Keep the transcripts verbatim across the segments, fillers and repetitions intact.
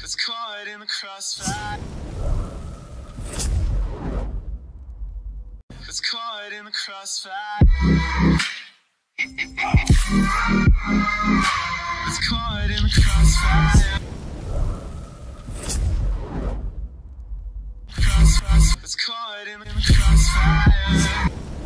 It's caught in the crossfire. It's caught in the crossfire. It's caught in the crossfire. Crossfire. It's caught in the crossfire.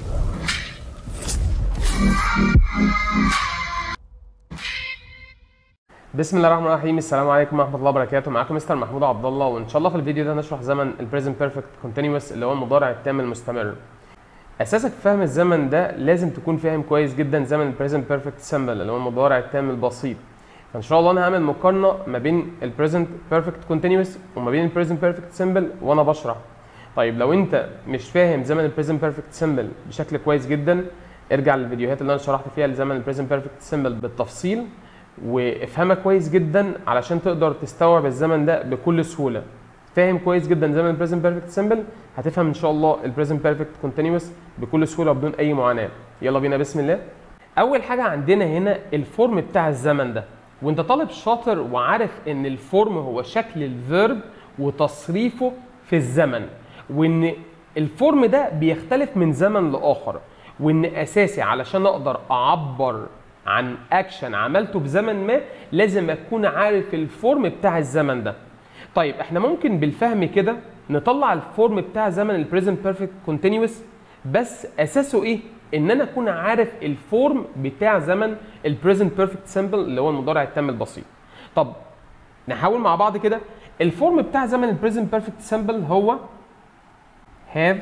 بسم الله الرحمن الرحيم. السلام عليكم ورحمه الله وبركاته. معاكم مستر محمود عبد الله، وان شاء الله في الفيديو ده هنشرح زمن البريزنت بيرفكت كونتينوس اللي هو المضارع التام المستمر. اساسك في فهم الزمن ده لازم تكون فاهم كويس جدا زمن البريزنت بيرفكت سمبل اللي هو المضارع التام البسيط. فان شاء الله انا هعمل مقارنه ما بين البريزنت بيرفكت كونتينوس وما بين البريزنت بيرفكت سمبل وانا بشرح. طيب لو انت مش فاهم زمن البريزنت بيرفكت سمبل بشكل كويس جدا، ارجع للفيديوهات اللي انا شرحت فيها لزمن البريزنت بيرفكت سمبل بالتفصيل وافهمها كويس جدا علشان تقدر تستوعب الزمن ده بكل سهوله. فاهم كويس جدا زمن البريزنت بيرفكت سمبل، هتفهم ان شاء الله البريزنت بيرفكت كونتينوس بكل سهوله وبدون اي معاناه. يلا بينا بسم الله. اول حاجه عندنا هنا الفورم بتاع الزمن ده، وانت طالب شاطر وعارف ان الفورم هو شكل الفيرب وتصريفه في الزمن، وان الفورم ده بيختلف من زمن لاخر، وان اساسي علشان اقدر اعبر عن اكشن عملته في زمن ما لازم اكون عارف الفورم بتاع الزمن ده. طيب احنا ممكن بالفهم كده نطلع الفورم بتاع زمن البريزنت بيرفكت كونتينوس، بس اساسه ايه؟ ان انا اكون عارف الفورم بتاع زمن البريزنت بيرفكت سمبل اللي هو المضارع التام البسيط. طب نحاول مع بعض كده. الفورم بتاع زمن البريزنت بيرفكت سمبل هو have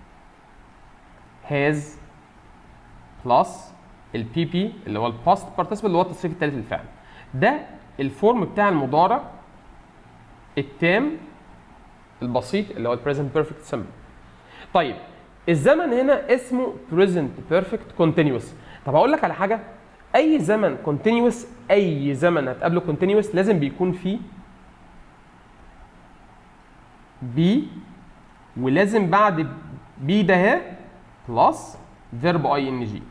has plus البي بي اللي هو الباست بارتيسيبل اللي هو التصريف الثالث للفعل. ده الفورم بتاع المضارع التام البسيط اللي هو البريزنت بيرفكت سمبل. طيب الزمن هنا اسمه بريزنت بيرفكت كونتينوس. طب هقول لك على حاجه، اي زمن كونتينوس، اي زمن هتقابله كونتينوس لازم بيكون فيه بي، ولازم بعد بي ده ها بلس فيرب اي ان جي.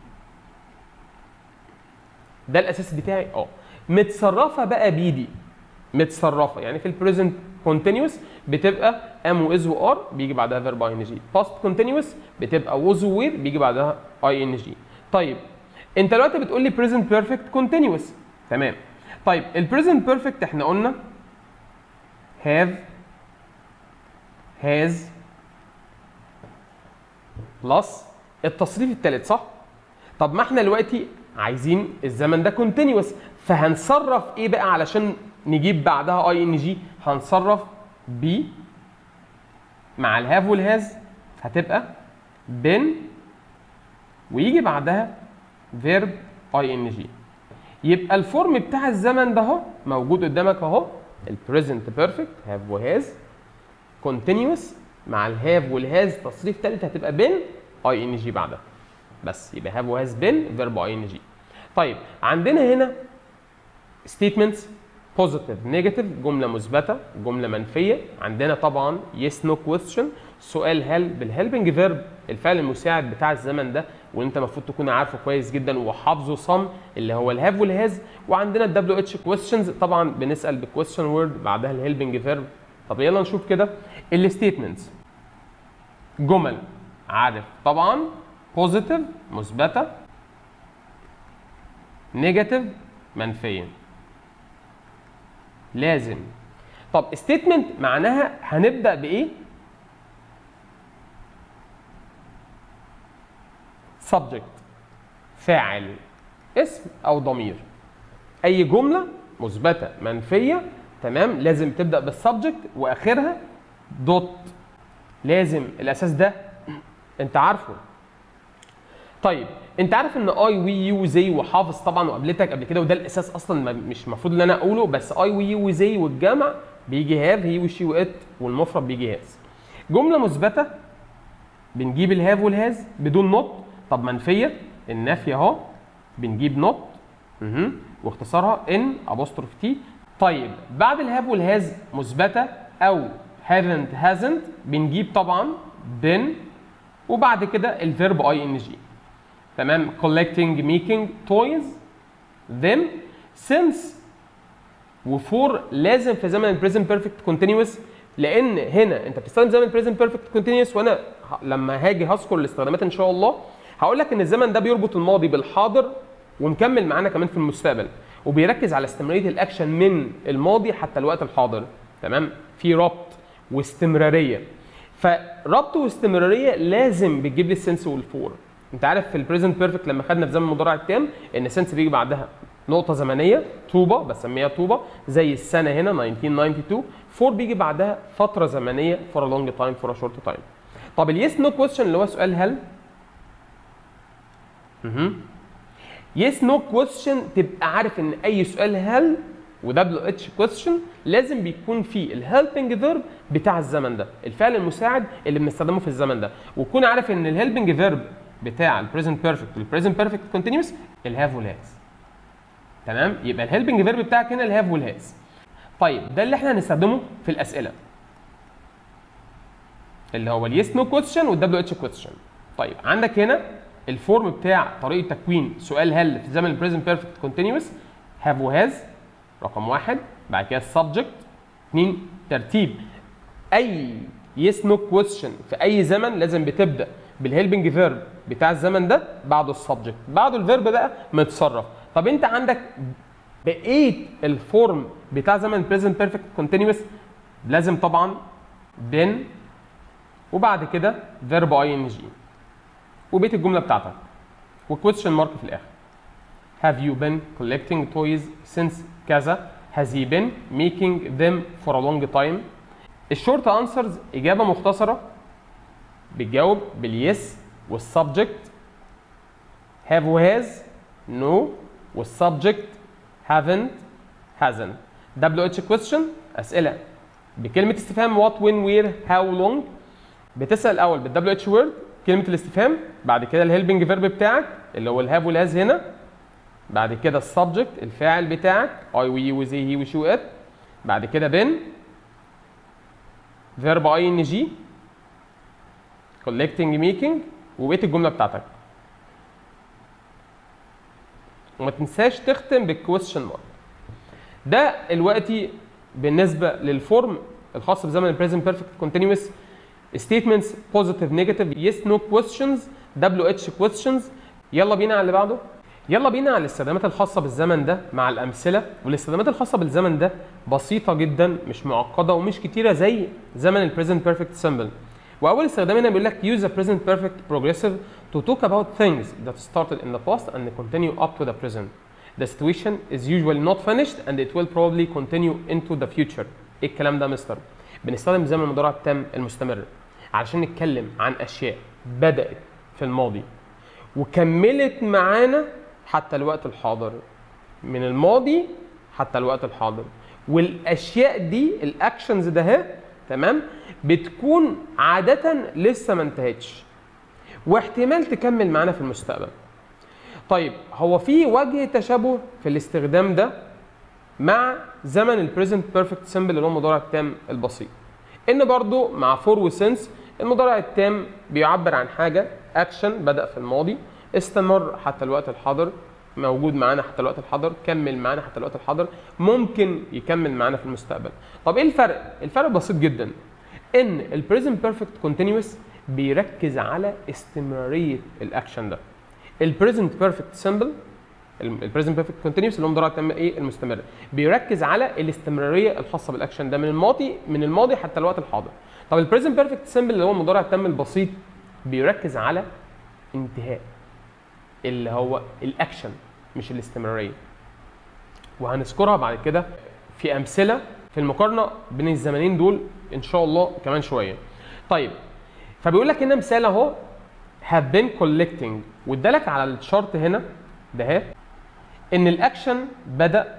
ده الاساس بتاعي. اه متصرفه بقى بي دي، متصرفه يعني في البريزنت كونتينوس بتبقى ام واز وار بيجي بعدها فيرب اي ان جي، باست كونتينوس بتبقى ووز ووير بيجي بعدها اي ان جي. طيب انت دلوقتي بتقول لي بريزنت بيرفكت كونتينوس، تمام. طيب البريزنت بيرفكت احنا قلنا have has بلس التصريف الثالث، صح؟ طب ما احنا دلوقتي عايزين الزمن ده كونتينوس، فهنصرف ايه بقى علشان نجيب بعدها اي ان جي؟ هنصرف بي مع الهاف والهاز هتبقى بين ويجي بعدها فيرب اي ان جي. يبقى الفورم بتاع الزمن ده اهو موجود قدامك اهو، البريزنت بيرفكت هاف وهاز كونتينوس مع الهاف والهاز تصريف ثالث هتبقى بين اي ان جي بعدها، بس يبقى هاف وهاز بين فيرب اي ان جي. طيب عندنا هنا statements positive negative، جمله مثبته جمله منفيه. عندنا طبعا yes no question، سؤال هل بالهيلبنج فيرب الفعل المساعد بتاع الزمن ده، وانت المفروض تكون عارفه كويس جدا وحافظه صم اللي هو الهاف والهاز. وعندنا الدبليو اتش questions، طبعا بنسال بكويستشن وورد بعدها الهيلبنج فيرب. طب يلا نشوف كده الستيتمنتس. جمل عارف طبعا positive مثبته، نيجاتيف منفيه لازم. طب ستيتمنت معناها هنبدا بايه؟ سبجكت، فاعل، اسم او ضمير. اي جمله مثبته منفيه تمام لازم تبدا بالسبجكت واخرها دوت، لازم الاساس ده انت عارفه. طيب انت عارف ان اي وي يو زي وحافظ طبعا وقابلتك قبل كده، وده الاساس اصلا مش المفروض ان انا اقوله، بس اي وي يو زي والجمع بيجي هاف هي وشي وات، والمفرد بيجي هاز. جمله مثبته بنجيب الهاف والهاز بدون نوت. طب منفيه النفي اهو بنجيب نوت اها واختصارها ان ابوستروف تي. طيب بعد الهاف والهاز مثبته او haven't hasn't بنجيب طبعا been، وبعد كده الفيرب اي ان جي. تمام. collecting making toys them since وفور لازم في زمن البريزنت بيرفكت كونتينيوس، لان هنا انت بتستخدم زمن البريزنت بيرفكت كونتينيوس، وانا لما هاجي هذكر الاستخدامات ان شاء الله هقول لك ان الزمن ده بيربط الماضي بالحاضر ومكمل معانا كمان في المستقبل، وبيركز على استمراريه الاكشن من الماضي حتى الوقت الحاضر. تمام؟ في ربط واستمراريه. فربط واستمراريه لازم بتجيب لي السنس والفور. انت عارف في البريزنت بيرفكت لما خدنا في زمن المضارع التام ان السنس بيجي بعدها نقطه زمنيه طوبه بسميها طوبه زي السنه هنا ألف وتسعمية واتنين وتسعين، فور بيجي بعدها فتره زمنيه فور ا لونج تايم فور ا شورت تايم. طب اليس نو كويستشن اللي هو سؤال هل، اها يس نو كويستشن تبقى عارف ان اي سؤال هل ودبليو اتش كويستشن لازم بيكون فيه الهيلبنج فيرب بتاع الزمن ده، الفعل المساعد اللي بنستخدمه في الزمن ده، وتكون عارف ان الهيلبنج فيرب بتاع البريزنت بيرفكت والبريزنت بيرفكت كونتينيوس الهاف والهاز. تمام؟ يبقى الهيلبنج فيرب بتاعك هنا الهاف والهاز. طيب ده اللي احنا هنستخدمه في الاسئله اللي هو اليس نو كويستشن والدبليو اتش كويستشن. طيب عندك هنا الفورم بتاع طريقه تكوين سؤال هل في زمن البريزنت بيرفكت كونتينيوس هاف وهاز رقم واحد، بعد كده السبجكت، اثنين ترتيب اي يس نو كويستشن في اي زمن لازم بتبدا بالهيلبنج فيرب بتاع الزمن ده بعده السبجكت، بعده الفيرب بقى متصرف. طب انت عندك بقيه الفورم بتاع زمن البريزنت بيرفكت كونتينيوس لازم طبعا بين وبعد كده فيرب اي ان جي وبقيه الجمله بتاعتك وكويستشن مارك في الاخر. Have you been collecting toys since كذا؟ Has he been making them for a long time؟ الشورت انسرز اجابه مختصره بتجاوب باليس والسبجكت have وهاز no والسبجكت haven't hasn't. دبليو اتش question اسئله بكلمه استفهام what when where how long، بتسال الاول بالدبليو اتش word كلمه الاستفهام، بعد كده الهيلبنج فيرب بتاعك اللي هو الهاف والهاز هنا، بعد كده السبجكت الفاعل بتاعك اي وي يو زي هي وشو ات، بعد كده بن فيرب اي ان جي collecting making وبقيه الجمله بتاعتك. وما تنساش تختم بالكويستشن مارك. ده دلوقتي بالنسبه للفورم الخاص بزمن البريزنت بيرفكت كونتينيوس statements positive negative yes no questions دبليو اتش questions. يلا بينا على اللي بعده. يلا بينا على الاستخدامات الخاصه بالزمن ده مع الامثله، والاستخدامات الخاصه بالزمن ده بسيطه جدا مش معقده ومش كتيره زي زمن البريزنت بيرفكت سمبل. واول استخدام هنا بيقول لك use the present perfect progressive to talk about things that started in the past and continue up to the present. The situation is usually not finished and it will probably continue into the future. ايه الكلام ده يا مستر؟ بنستخدم زمن المضارع التام المستمر علشان نتكلم عن اشياء بدأت في الماضي وكملت معانا حتى الوقت الحاضر، من الماضي حتى الوقت الحاضر، والاشياء دي الاكشنز ده اهي تمام بتكون عاده لسه ما انتهتش واحتمال تكمل معانا في المستقبل. طيب هو في وجه تشابه في الاستخدام ده مع زمن البريزنت بيرفكت سمبل اللي هو المضارع التام البسيط، ان برضو مع فور وسنس المضارع التام بيعبر عن حاجه اكشن بدأ في الماضي استمر حتى الوقت الحاضر، موجود معانا حتى الوقت الحاضر، كمل معانا حتى الوقت الحاضر، ممكن يكمل معانا في المستقبل. طب ايه الفرق؟ الفرق بسيط جدا، ان البريزنت بيرفكت كونتينيوس بيركز على استمراريه الاكشن ده. البريزنت بيرفكت سمبل البريزنت بيرفكت كونتينيوس اللي هو مضارع التام ايه المستمر بيركز على الاستمراريه الخاصه بالاكشن ده من الماضي من الماضي حتى الوقت الحاضر. طب البريزنت بيرفكت سمبل اللي هو المضارع التام البسيط بيركز على انتهاء اللي هو الاكشن مش الاستمراريه، وهنذكرها بعد كده في امثله في المقارنه بين الزمنين دول ان شاء الله كمان شويه. طيب فبيقول لك هنا مثال اهو have been collecting، وادالك على الشارت هنا ده اهي ان الاكشن بدا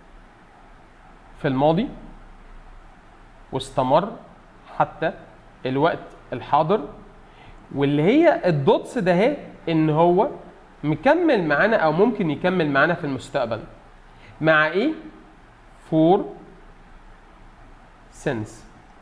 في الماضي واستمر حتى الوقت الحاضر، واللي هي الدوتس ده اهي ان هو مكمل معانا او ممكن يكمل معانا في المستقبل مع ايه؟ فور سنس.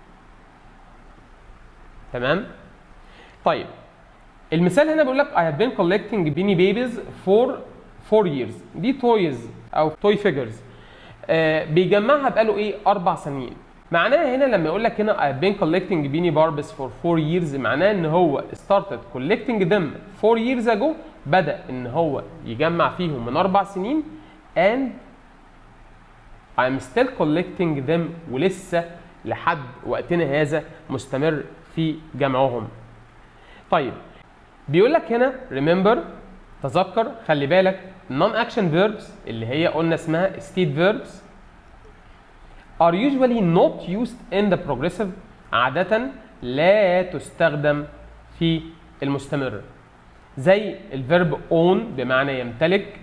تمام؟ طيب المثال هنا بيقول لك I have been collecting beanie babies for four years. دي toys او toy figures. آه بيجمعها بقاله ايه؟ اربع سنين. معناها هنا لما يقول لك هنا I've been collecting beanie barbs for four years، معناه ان هو started collecting them four years ago، بدأ ان هو يجمع فيهم من اربع سنين، and I'm still collecting them، ولسه لحد وقتنا هذا مستمر في جمعهم. طيب بيقول لك هنا remember، تذكر، خلي بالك non action verbs اللي هي قلنا اسمها state verbs are usually not used in the progressive، عادة لا تستخدم في المستمر، زي الفيرب own بمعنى يمتلك،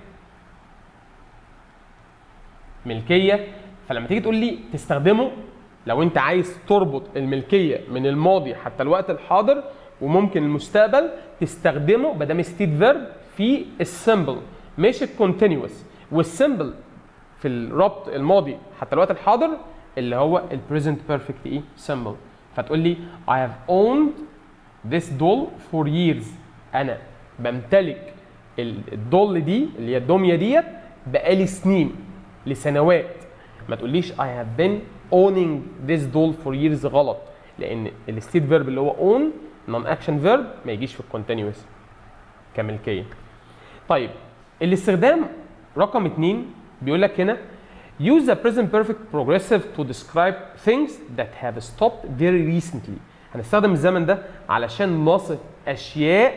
ملكية. فلما تيجي تقول لي تستخدمه لو انت عايز تربط الملكية من الماضي حتى الوقت الحاضر وممكن المستقبل، تستخدمه بدل ستيت فيرب في السمبل مش الكونتينوس، والسمبل في الربط الماضي حتى الوقت الحاضر اللي هو البريزنت بيرفكت ايه سمبل. فتقول لي I have owned this doll for years، انا بمتلك الدول دي اللي هي الدميه ديت بقالي سنين، لسنوات. ما تقوليش I have been owning this doll for years، غلط، لان الستيت فيرب اللي هو own non action verb ما يجيش في الكونتينوس كملكيه. طيب الاستخدام رقم اتنين بيقول لك هنا use the present perfect progressive to describe things that have stopped very recently. هنستخدم الزمن ده علشان نصف اشياء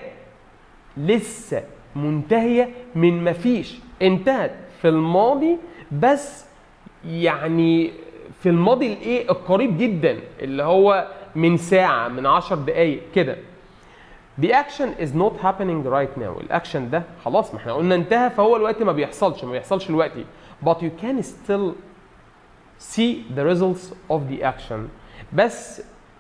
لسه منتهيه من ما فيش، انتهت في الماضي، بس يعني في الماضي الايه القريب جدا اللي هو من ساعه، من عشر دقائق كده. The action is not happening right now. الاكشن ده خلاص ما احنا قلنا انتهى، فهو الوقت ما بيحصلش ما بيحصلش دلوقتي. But you can still see the results of the action. بس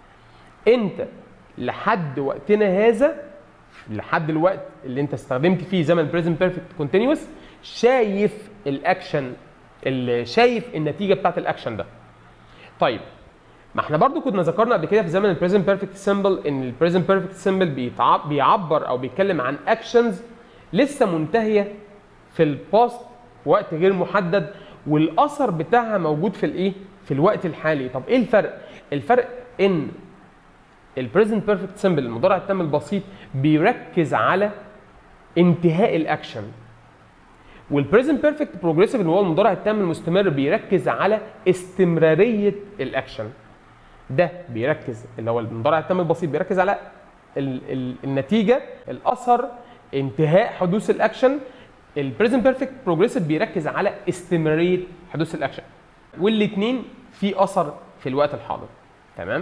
انت لحد وقتنا هذا، لحد الوقت اللي انت استخدمت فيه زمن present perfect continuous، شايف الاكشن، اللي شايف النتيجه بتاعت الاكشن ده. طيب ما احنا برضو كنا ذكرنا قبل كده في زمن البريزنت بيرفكت سيمبل ان البريزنت بيرفكت سيمبل بيعبر او بيتكلم عن اكشنز لسه منتهيه في الباست وقت غير محدد، والاثر بتاعها موجود في الايه؟ في الوقت الحالي. طب ايه الفرق؟ الفرق ان البريزنت بيرفكت سيمبل المضارع التام البسيط بيركز على انتهاء الاكشن، والبريزنت بيرفكت بروجريسيف اللي هو المضارع التام المستمر بيركز على استمراريه الاكشن. ده بيركز اللي هو المضارع التام البسيط بيركز على ال ال النتيجه، الاثر، انتهاء حدوث الاكشن. البريزنت بيرفكت بروجريسيف بيركز على استمراريه حدوث الاكشن، والاثنين في اثر في الوقت الحاضر. تمام؟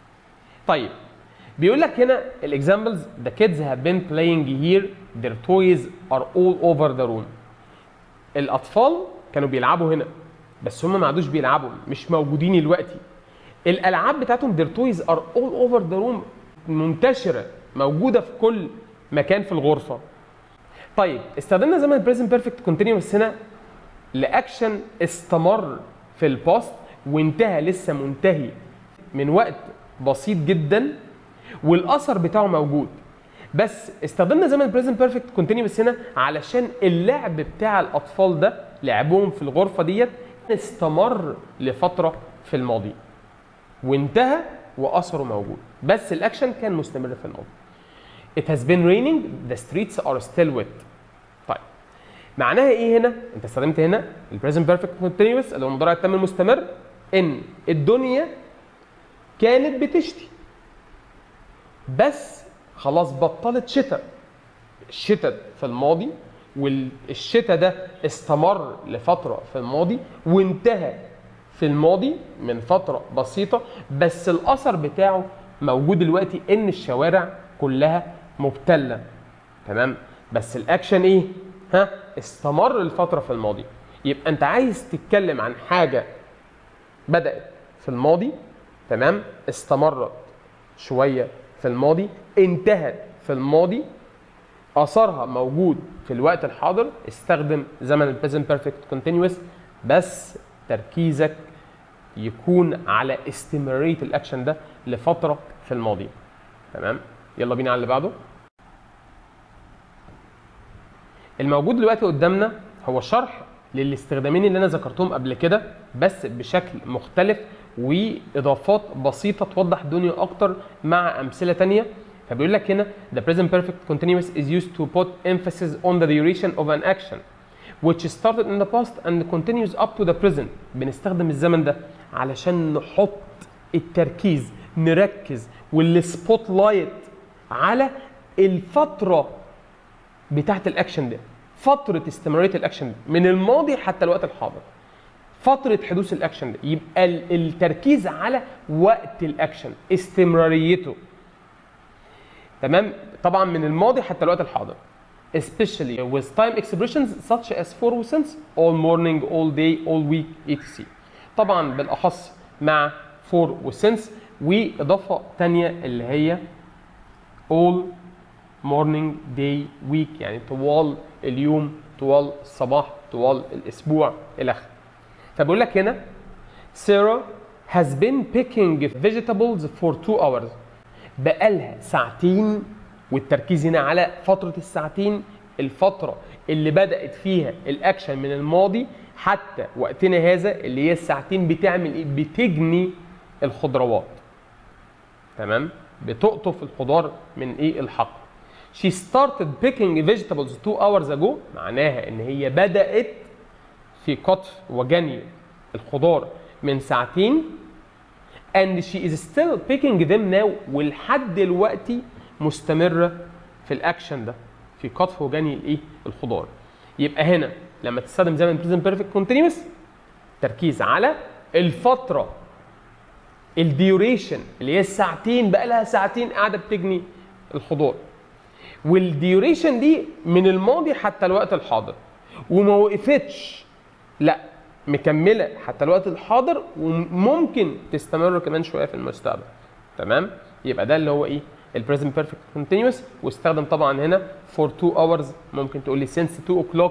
طيب بيقول لك هنا الاكزامبلز the kids have been playing here their toys are all over the room. الاطفال كانوا بيلعبوا هنا بس هم ما عادوش بيلعبوا، مش موجودين دلوقتي. الالعاب بتاعتهم their toys are all over the room، منتشره، موجوده في كل مكان في الغرفه. طيب استخدمنا زمن البريزنت بيرفكت كونتينيوس هنا لاكشن استمر في الباست وانتهى، لسه منتهي من وقت بسيط جدا والاثر بتاعه موجود. بس استخدمنا زمن البريزنت بيرفكت كونتينيوس هنا علشان اللعب بتاع الاطفال ده، لعبهم في الغرفه ديت استمر لفتره في الماضي وانتهى واثره موجود، بس الاكشن كان مستمر في الماضي. It has been raining the streets are still wet. طيب معناها ايه هنا؟ انت استخدمت هنا البريزنت بيرفكت كونتينيوس اللي هو المضارع التام المستمر، ان الدنيا كانت بتشتي بس خلاص بطلت شتاء. الشتاء في الماضي والشتاء ده استمر لفتره في الماضي وانتهى في الماضي من فتره بسيطه، بس الاثر بتاعه موجود دلوقتي ان الشوارع كلها مبتله. تمام؟ بس الاكشن ايه؟ ها؟ استمر الفتره في الماضي. يبقى انت عايز تتكلم عن حاجه بدات في الماضي، تمام؟ استمرت شويه في الماضي، انتهت في الماضي، اثرها موجود في الوقت الحاضر، استخدم زمن البريزنت بيرفكت كونتينيوس، بس تركيزك يكون على استمراريه الاكشن ده لفتره في الماضي. تمام؟ يلا بينا على اللي بعده. الموجود دلوقتي قدامنا هو شرح للاستخدامين اللي انا ذكرتهم قبل كده بس بشكل مختلف واضافات بسيطه توضح الدنيا اكتر مع امثله ثانيه. فبيقول لك هنا the present perfect continuous is used to put emphasis on the duration of an action which started in the past and continues up to the present. بنستخدم الزمن ده علشان نحط التركيز، نركز والسبوت لايت على الفتره بتاعت الاكشن ده، فتره استمراريه الاكشن ده من الماضي حتى الوقت الحاضر، فتره حدوث الاكشن ده. يبقى التركيز على وقت الاكشن، استمراريته، تمام؟ طبعا من الماضي حتى الوقت الحاضر especially with time expressions such as for و since all morning all day all week et cetera. طبعا بالاخص مع for و since واضافه ثانيه اللي هي all morning day week يعني طوال اليوم، طوال الصباح، طوال الاسبوع الى اخره. فبقول لك هنا Sarah has been picking vegetables for two hours. بقالها ساعتين، والتركيز هنا على فترة الساعتين، الفترة اللي بدأت فيها الأكشن من الماضي حتى وقتنا هذا اللي هي الساعتين بتعمل إيه؟ بتجني الخضروات. تمام؟ بتقطف الخضار من إيه؟ الحقل. She started picking vegetables two hours ago. معناها إن هي بدأت في قطف وجني الخضار من ساعتين. and she is still picking them now. ولحد دلوقتي مستمرة في الأكشن ده، في قطف وجني الإيه؟ الخضار. يبقى هنا لما تستخدم زمن present perfect continuous تركيز على الفترة، الديوريشن اللي هي الساعتين، بقى لها ساعتين قاعدة بتجني الخضار. والديوريشن دي من الماضي حتى الوقت الحاضر، وما وقفتش، لا مكمله حتى الوقت الحاضر، وممكن تستمر كمان شويه في المستقبل. تمام؟ يبقى ده اللي هو ايه؟ البريزنت بيرفكت كونتينوس. واستخدم طبعا هنا for two hours، ممكن تقول لي since two o'clock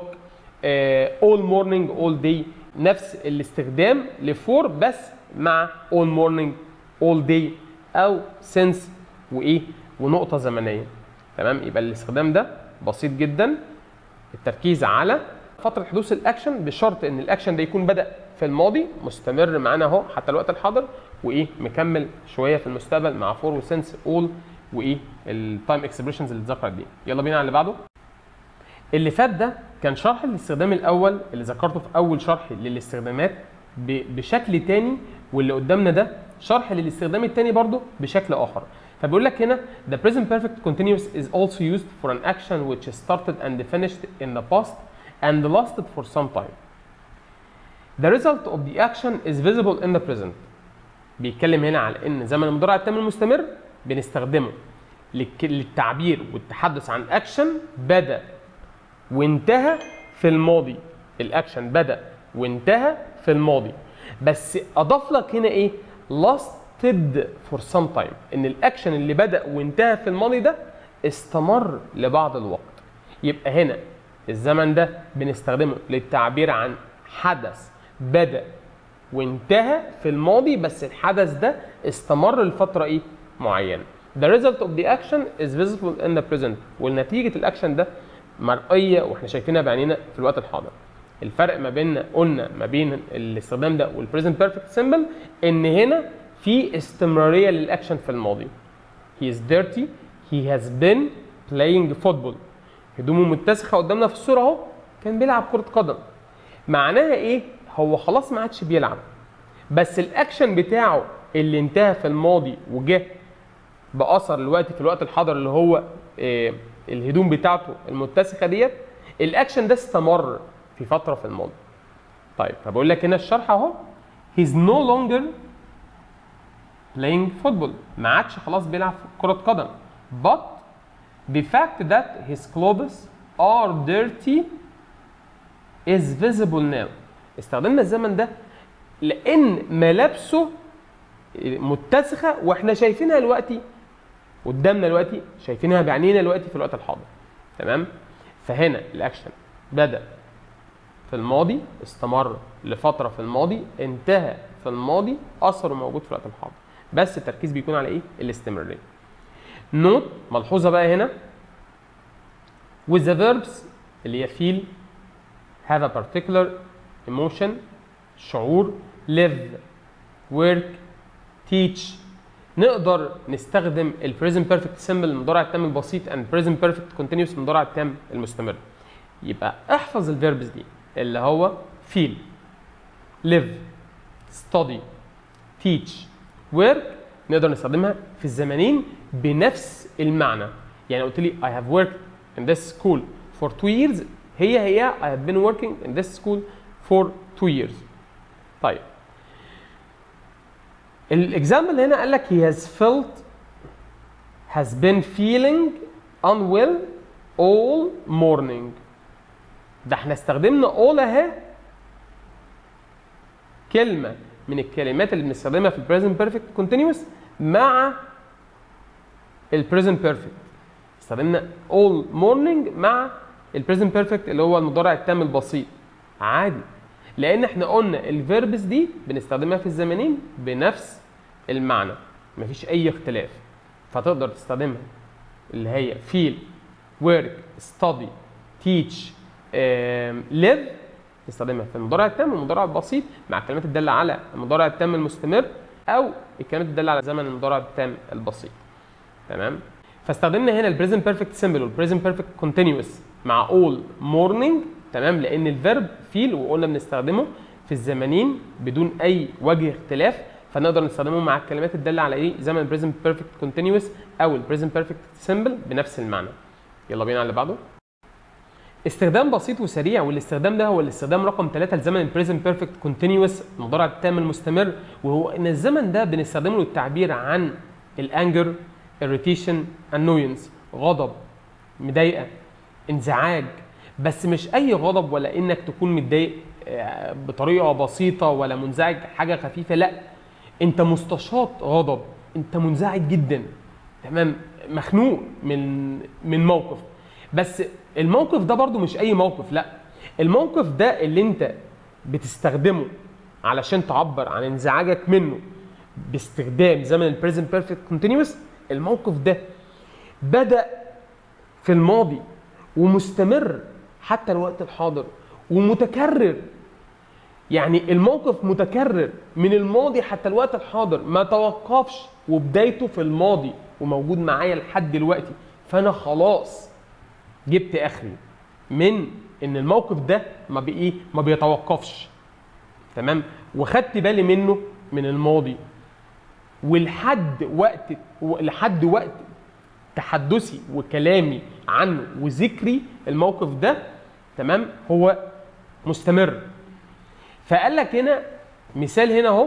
uh, all morning all day، نفس الاستخدام لفور بس مع all morning all day او since وايه؟ ونقطه زمنيه. تمام؟ يبقى الاستخدام ده بسيط جدا، التركيز على فتره حدوث الاكشن بشرط ان الاكشن ده يكون بدا في الماضي مستمر معانا اهو حتى الوقت الحاضر، وايه؟ مكمل شويه في المستقبل مع فور وسنس اول وايه؟ التايم اكسبريشنز اللي اتذكرت دي. يلا بينا على اللي بعده. اللي فات ده كان شرح الاستخدام الاول اللي ذكرته في اول شرح للاستخدامات بشكل تاني، واللي قدامنا ده شرح للاستخدام التاني برضو بشكل اخر. فبيقول لك هنا the present perfect continuous is also used for an action which started and finished in the past and lasted for some time. The result of the action is visible in the present. بيتكلم هنا على ان زمن المضارع التام المستمر بنستخدمه للتعبير والتحدث عن اكشن بدا وانتهى في الماضي. الاكشن بدا وانتهى في الماضي، بس اضاف لك هنا ايه؟ lasted for some time، ان الاكشن اللي بدا وانتهى في الماضي ده استمر لبعض الوقت. يبقى هنا الزمن ده بنستخدمه للتعبير عن حدث بدا وانتهى في الماضي، بس الحدث ده استمر لفتره ايه؟ معينه. The result of the action is visible in the present. والنتيجه الاكشن ده مرئيه واحنا شايفينها بعينينا في الوقت الحاضر. الفرق ما بيننا قلنا ما بين الاستخدام ده والبريزنت بيرفكت سيمبل ان هنا في استمراريه للاكشن في الماضي. He is dirty. He has been playing football. هدومه متسخه قدامنا في الصوره اهو، كان بيلعب كره قدم. معناها ايه؟ هو خلاص ما عادش بيلعب، بس الاكشن بتاعه اللي انتهى في الماضي وجه باثر دلوقتي في الوقت الحاضر اللي هو إيه؟ الهدوم بتاعته المتسخه ديت، الاكشن ده استمر في فتره في الماضي. طيب فبقول لك هنا الشرح اهو he's no longer playing football، ما عادش خلاص بيلعب كره قدم. but the fact that his clothes are dirty is visible now. استخدمنا الزمن ده لان ملابسه متسخه واحنا شايفينها دلوقتي قدامنا، دلوقتي شايفينها بعينينا دلوقتي في الوقت الحاضر. تمام؟ فهنا الاكشن بدا في الماضي، استمر لفتره في الماضي، انتهى في الماضي، اثره موجود في الوقت الحاضر، بس التركيز بيكون على ايه؟ الاستمراريه. نوت ملحوظه بقى هنا with the verbs اللي هي feel have a particular emotion شعور، live work teach. نقدر نستخدم ال present perfect simple المضارع التام البسيط and present perfect continuous المضارع التام المستمر. يبقى احفظ الفيربز دي اللي هو feel live study teach work، نقدر نستخدمها في الزمانين بنفس المعنى. يعني قلت لي I have worked in this school for two years، هي هي I have been working in this school for two years. طيب الاكزامبل هنا قال لك he has felt has been feeling unwell all morning. ده احنا استخدمنا all اهي كلمه من الكلمات اللي بنستخدمها في البريزنت بيرفكت كونتينيوس مع البريزنت بيرفكت. استخدمنا all morning مع البريزنت بيرفكت اللي هو المضارع التام البسيط عادي، لان احنا قلنا الفيربس دي بنستخدمها في الزمانين بنفس المعنى مفيش اي اختلاف. فتقدر تستخدمها اللي هي feel work study teach live، تستخدمها في المضارع التام والمضارع البسيط مع الكلمات الداله على المضارع التام المستمر او الكلمات الداله على زمن المضارع التام البسيط. تمام. فاستخدمنا هنا البريزنت بيرفكت سمبل والبريزنت بيرفكت كونتينيوس مع all morning. تمام، لان الفيرب feel وقلنا بنستخدمه في الزمانين بدون اي وجه اختلاف، فنقدر نستخدمه مع الكلمات الداله على ايه زمن البريزنت بيرفكت كونتينيوس او البريزنت بيرفكت سمبل بنفس المعنى. يلا بينا على اللي بعده. استخدام بسيط وسريع، والاستخدام ده هو الاستخدام رقم ثلاثة لزمن البريزنت بيرفكت كونتينيوس المضارع التام المستمر، وهو ان الزمن ده بنستخدمه للتعبير عن الانجر irritation annoyance، غضب مضايقه انزعاج، بس مش اي غضب ولا انك تكون متضايق بطريقه بسيطه ولا منزعج حاجه خفيفه، لا انت مستشاط غضب، انت منزعج جدا. تمام، مخنوق من من موقف، بس الموقف ده برضو مش اي موقف، لا الموقف ده اللي انت بتستخدمه علشان تعبر عن انزعاجك منه باستخدام زمن البريزنت بيرفكت كونتينيوس. الموقف ده بدأ في الماضي ومستمر حتى الوقت الحاضر ومتكرر، يعني الموقف متكرر من الماضي حتى الوقت الحاضر، ما توقفش وبدايته في الماضي وموجود معايا لحد دلوقتي. فانا خلاص جبت اخري من ان الموقف ده ما بإيه ما بيتوقفش. تمام، وخدت بالي منه من الماضي ولحد وقت لحد وقت تحدثي وكلامي عنه وذكري الموقف ده. تمام، هو مستمر. فقال لك هنا مثال هنا اهو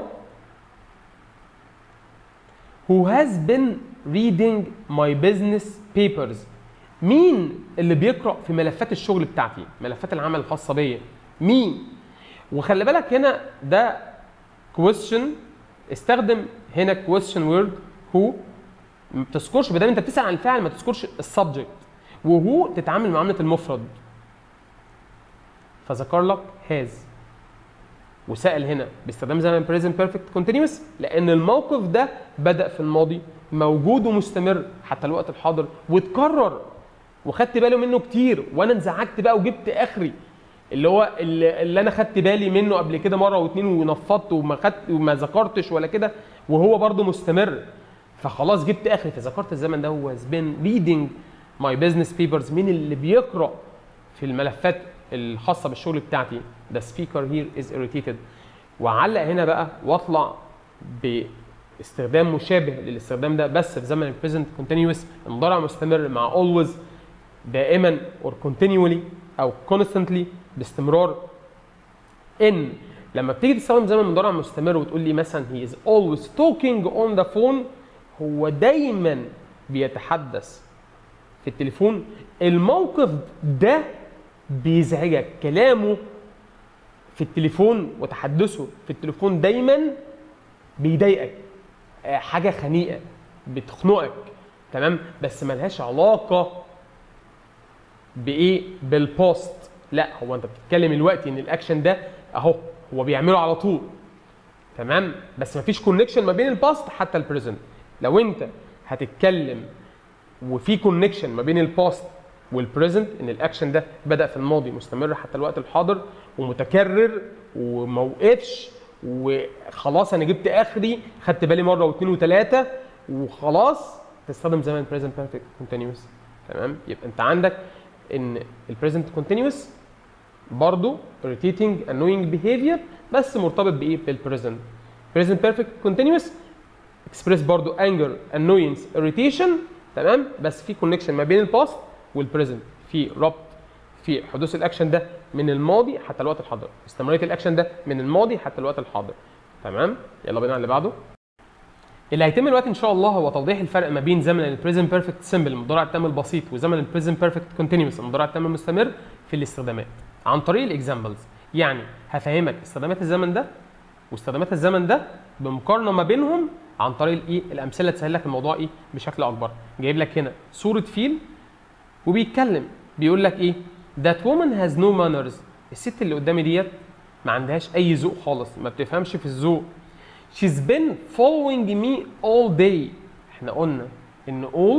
who has been reading my business papers. مين اللي بيقرأ في ملفات الشغل بتاعتي، ملفات العمل الخاصة بيا؟ مين؟ وخلي بالك هنا ده question، استخدم هنا question word who، ما تذكرش بدل انت بتسأل عن الفاعل ما تذكرش السبجكت، وهو تتعامل معاملة المفرد. فذكر لك has وسأل هنا باستخدام زمن present perfect continuous لأن الموقف ده بدأ في الماضي موجود ومستمر حتى الوقت الحاضر واتكرر وخدت بالي منه كتير، وانا انزعجت بقى وجبت اخري اللي هو اللي, اللي انا خدت بالي منه قبل كده مره واثنين ونفضت وما خدت وما ذكرتش ولا كده، وهو برده مستمر فخلاص جبت اخري. فذكرت الزمن ده هو has been reading my business papers. مين اللي بيقرأ في الملفات الخاصه بالشغل بتاعتي؟ the speaker here is irritated. وعلق هنا بقى واطلع باستخدام مشابه للاستخدام ده بس في زمن البريزنت كونتينيوس المضارع مستمر مع always دائما or continually او constantly باستمرار. ان لما بتيجي تستخدم زمن مضارع مستمر وتقول لي مثلا he is always talking on the phone، هو دايما بيتحدث في التليفون، الموقف ده بيزعجك، كلامه في التليفون وتحدثه في التليفون دايما بيضايقك، حاجه خنيقه بتخنقك. تمام، بس ملهاش علاقه بايه بالبوست، لا هو انت بتتكلم دلوقتي ان الاكشن ده اهو هو بيعمله على طول. تمام، بس مفيش كونكشن ما بين الباست حتى البريزنت. لو انت هتتكلم وفي كونكشن ما بين الباست والبريزنت ان الاكشن ده بدا في الماضي مستمر حتى الوقت الحاضر ومتكرر وما وقفش وخلاص انا جبت اخري، خدت بالي مره واثنين وثلاثه وخلاص، تستخدم زمن البريزنت بيرفكت كونتينيوس. تمام؟ يبقى انت عندك ان البريزنت كونتينيوس برضه irritating annoying behavior بس مرتبط بايه؟ بالبريزنت. present perfect continuous express برضه anger annoyance irritation. تمام؟ بس في كونكشن ما بين الباست والبريزنت، في ربط في حدوث الاكشن ده من الماضي حتى الوقت الحاضر، استمراريه الاكشن ده من الماضي حتى الوقت الحاضر. تمام؟ يلا بينا على اللي بعده. اللي هيتم دلوقتي ان شاء الله هو توضيح الفرق ما بين زمن البريزنت بيرفكت سمبل المضارع التام البسيط وزمن البريزنت بيرفكت كونتينيوس المضارع التام المستمر في الاستخدامات عن طريق الاكزامبلز. يعني هفهمك استخدامات الزمن ده واستخدامات الزمن ده بمقارنه ما بينهم عن طريق الايه؟ الامثله تسهل لك الموضوع ايه؟ بشكل اكبر. جايب لك هنا صوره فيل وبيتكلم بيقول لك ايه؟ That woman has no manners. الست اللي قدامي ديت ما عندهاش اي ذوق خالص، ما بتفهمش في الذوق. She's been following me all day. احنا قلنا ان all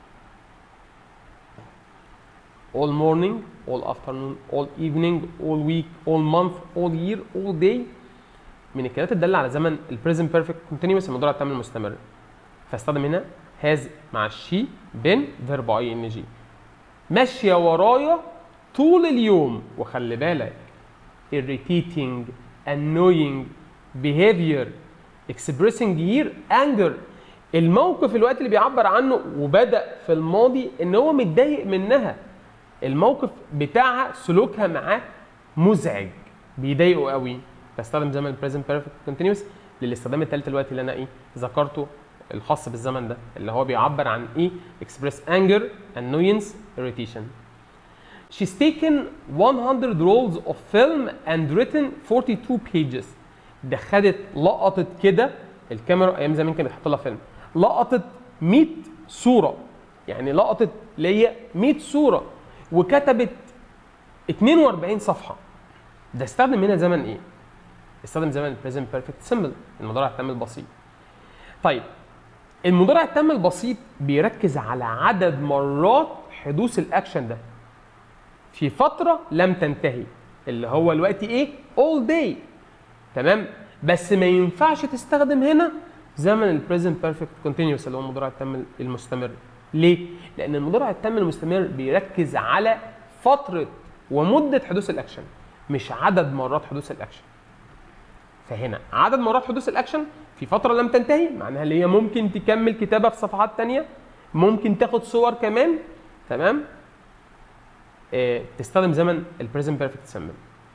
all morning, all afternoon, all evening, all week, all month, all year, all day من الكلمات الدالة على زمن البريزنت بيرفكت كونتينيوس المضارع التام المستمر. فاستخدم هنا has مع الشي been verb اي ان جي. ماشية ورايا طول اليوم، وخلي بالك irritating annoying behavior expressing here anger. الموقف الوقت اللي بيعبر عنه وبدأ في الماضي ان هو متضايق منها، الموقف بتاعها سلوكها معاه مزعج بيضايقه قوي. فاستخدم زمن البريزنت بيرفكت كونتينيوس للاستخدام الثالث دلوقتي اللي انا ايه ذكرته الخاص بالزمن ده اللي هو بيعبر عن ايه؟ express anger annoyance irritation. She's taken one hundred rolls of film and written forty-two pages. ده خدت لقطت كده الكاميرا ايام زمان كانت بتحط لها فيلم، لقطت مية صوره، يعني لقطت اللي هي مية صوره وكتبت اتنين واربعين صفحه. ده استخدم هنا زمن ايه؟ استخدم زمن البريزنت بيرفكت سمبل المضارع التام البسيط. طيب المضارع التام البسيط بيركز على عدد مرات حدوث الاكشن ده في فتره لم تنتهي اللي هو الوقت ايه؟ all day. تمام؟ بس ما ينفعش تستخدم هنا زمن البريزنت بيرفكت كونتينيوس اللي هو المضارع التام المستمر. ليه؟ لان المضارع التام المستمر بيركز على فتره ومده حدوث الاكشن مش عدد مرات حدوث الاكشن. فهنا عدد مرات حدوث الاكشن في فتره لم تنتهي معناها اللي هي ممكن تكمل كتابه في صفحات ثانيه، ممكن تاخد صور كمان. تمام؟ آه تستخدم زمن البريزنت بيرفكت سمبل.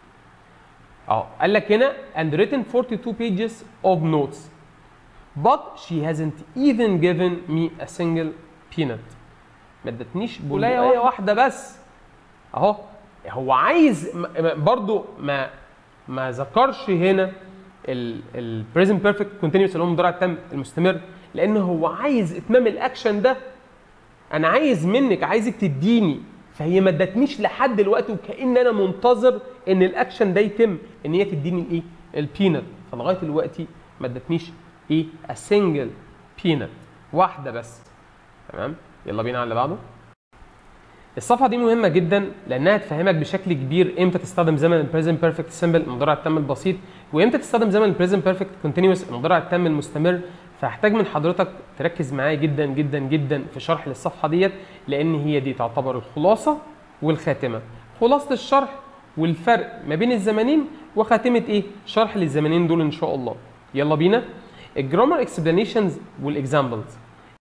اه قال لك هنا and written forty-two pages of notes but she hasn't even given me a single peanut. ما ادتنيش بولايه واحده بس. اهو هو عايز برضو ما ما ذكرش هنا البريزنت بيرفكت كونتينيوس اللي هو المضارع التام المستمر لان هو عايز اتمام الاكشن ده. انا عايز منك، عايزك تديني، فهي ما ادتنيش لحد دلوقتي وكأن انا منتظر ان الاكشن ده يتم ان هي تديني الايه؟ البينت. فلغايه دلوقتي ما ادتنيش ايه؟ a single peanut، واحده بس. تمام؟ يلا بينا على اللي بعده. الصفحه دي مهمه جدا لانها تفهمك بشكل كبير امتى تستخدم زمن البريزنت بيرفكت سمبل المضارع التام البسيط وامتى تستخدم زمن البريزنت بيرفكت كونتينيوس المضارع التام المستمر. فهحتاج من حضرتك تركز معايا جدا جدا جدا في شرح للصفحه ديت لان هي دي تعتبر الخلاصه والخاتمه. خلاصه الشرح والفرق ما بين الزمنين وخاتمه ايه؟ شرح للزمنين دول ان شاء الله. يلا بينا. الجرامر اكسبلانيشنز والاكزامبلز.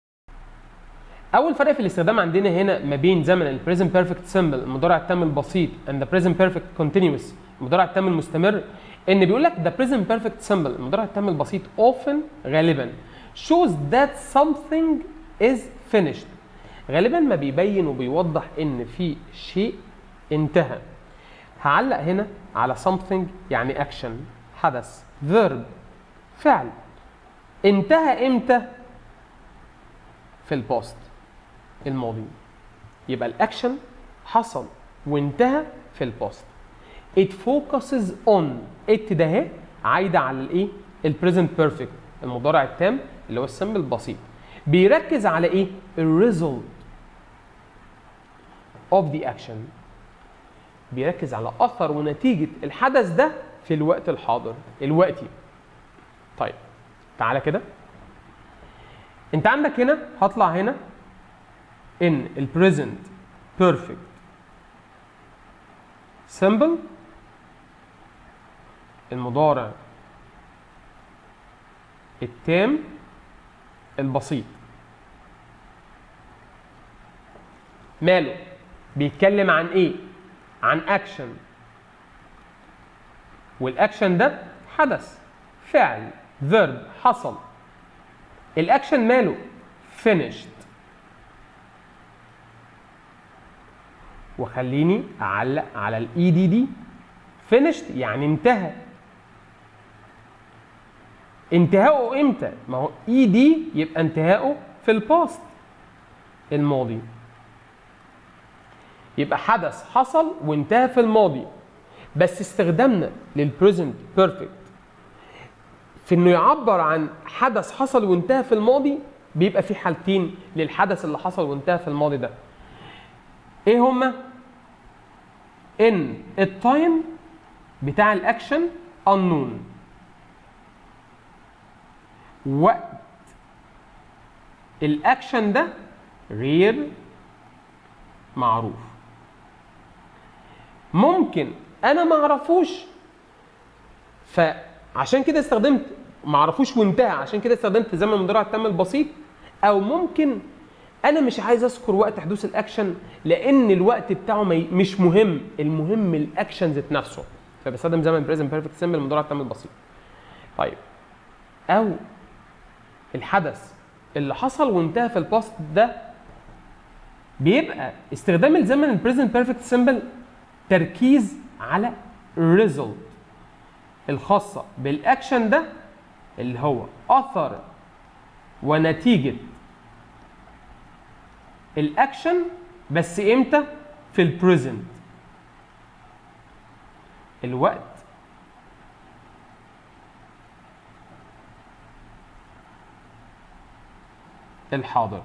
اول فرق في الاستخدام عندنا هنا ما بين زمن البريزنت بيرفكت سمبل المضارع التام البسيط and the present perfect continuous المضارع التام المستمر ان بيقول لك the present perfect simple المضارع التام البسيط often غالبا shows that something is finished. غالبا ما بيبين وبيوضح ان في شيء انتهى. هعلق هنا على something يعني action حدث verb فعل. انتهى امتى؟ في الباست الماضي. يبقى الاكشن حصل وانتهى في الباست. it focuses on it ده اهي عايده على الايه؟ البريزنت بيرفكت المضارع التام اللي هو السمبل البسيط. بيركز على ايه؟ الريزلت اوف ذا اكشن. بيركز على اثر ونتيجه الحدث ده في الوقت الحاضر الوقتي. طيب تعالى كده، انت عندك هنا هطلع هنا ان البريزنت بيرفكت سمبل، المضارع التام البسيط، ماله؟ بيتكلم عن ايه؟ عن اكشن، والاكشن ده حدث، فعل، فيرب، حصل. الاكشن ماله؟ finished. وخليني اعلق على الاي دي دي. finished يعني انتهى. انتهاؤه امتى؟ ما هو اي دي يبقى انتهاؤه في الباست، الماضي. يبقى حدث حصل وانتهى في الماضي. بس استخدامنا للبريزنت بيرفكت في انه يعبر عن حدث حصل وانتهى في الماضي بيبقى في حالتين للحدث اللي حصل وانتهى في الماضي ده. ايه هما؟ ان التايم بتاع الاكشن unknown، وقت الاكشن ده غير معروف. ممكن انا ما اعرفوش فعشان كده استخدمت ما اعرفوش وانتهى، عشان كده استخدمت زمن المضارع التام البسيط. او ممكن انا مش عايز اذكر وقت حدوث الاكشن لان الوقت بتاعه مش مهم، المهم الاكشن ذات نفسه، فبستخدم زمن بريزنت بيرفكت سمبل المضارع التام البسيط. طيب او الحدث اللي حصل وانتهى في الباست ده بيبقى استخدام الزمن البريزنت بيرفكت سمبل تركيز على الريزلت الخاصه بالاكشن ده اللي هو اثر ونتيجه الاكشن، بس امتى؟ في البريزنت، الوقت الحاضر.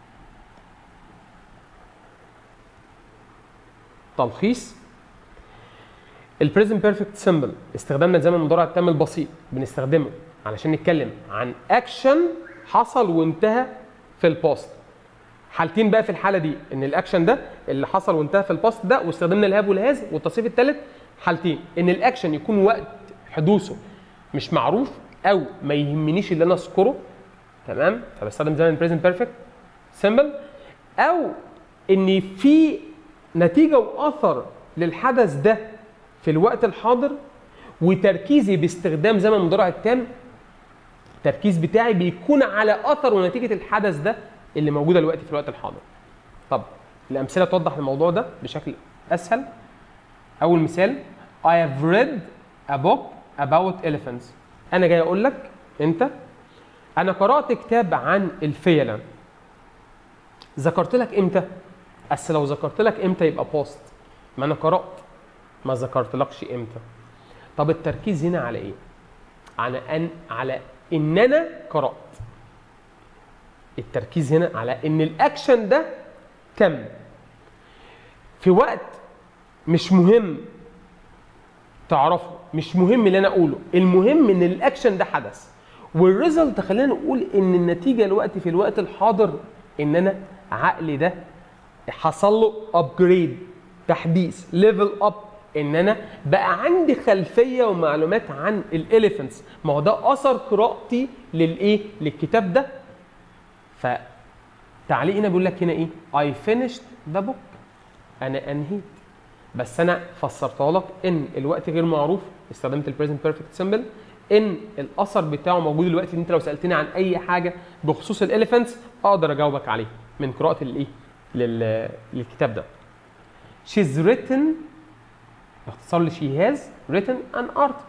تلخيص البريزنت بيرفكت سمبل استخدامنا لزمن المضارع التام البسيط بنستخدمه علشان نتكلم عن اكشن حصل وانتهى في الباست. حالتين بقى في الحاله دي، ان الاكشن ده اللي حصل وانتهى في الباست ده واستخدمنا الهاب والهاز. والتصريف الثالث حالتين، ان الاكشن يكون وقت حدوثه مش معروف او ما يهمنيش اللي انا اذكره، تمام، فبستخدم زمن بريزنت بيرفكت سمبل. او ان في نتيجه واثر للحدث ده في الوقت الحاضر، وتركيزي باستخدام زمن المضارع التام التركيز بتاعي بيكون على اثر ونتيجه الحدث ده اللي موجوده دلوقتي في الوقت الحاضر. طب الامثله توضح الموضوع ده بشكل اسهل. اول مثال I have read a book about elephants. انا جاي اقول لك انت انا قرات كتاب عن الفيله. ذكرت لك امتى؟ بس لو ذكرت لك امتى يبقى باست، ما انا قرات ما ذكرتلكش امتى. طب التركيز هنا على ايه؟ على ان على ان انا قرات. التركيز هنا على ان الاكشن ده تم في وقت مش مهم تعرفه، مش مهم اللي انا اقوله، المهم ان الاكشن ده حدث. والريزلت خلينا نقول ان النتيجه دلوقتي في الوقت الحاضر ان انا عقلي ده حصل له ابجريد، تحديث، ليفل اب، ان انا بقى عندي خلفيه ومعلومات عن الاليفنتس. ما هو ده اثر قراءتي للايه؟ للكتاب ده. فتعليقنا بيقول لك هنا ايه؟ I finished the book. انا انهيت. بس انا فسرتها لك ان الوقت غير معروف، استخدمت البريزنت بيرفكت سمبل، ان الاثر بتاعه موجود دلوقتي. انت لو سالتني عن اي حاجه بخصوص الاليفنتس اقدر اجاوبك عليه من قراءه الايه؟ للكتاب ده. She's written، باختصار ل she has written an article.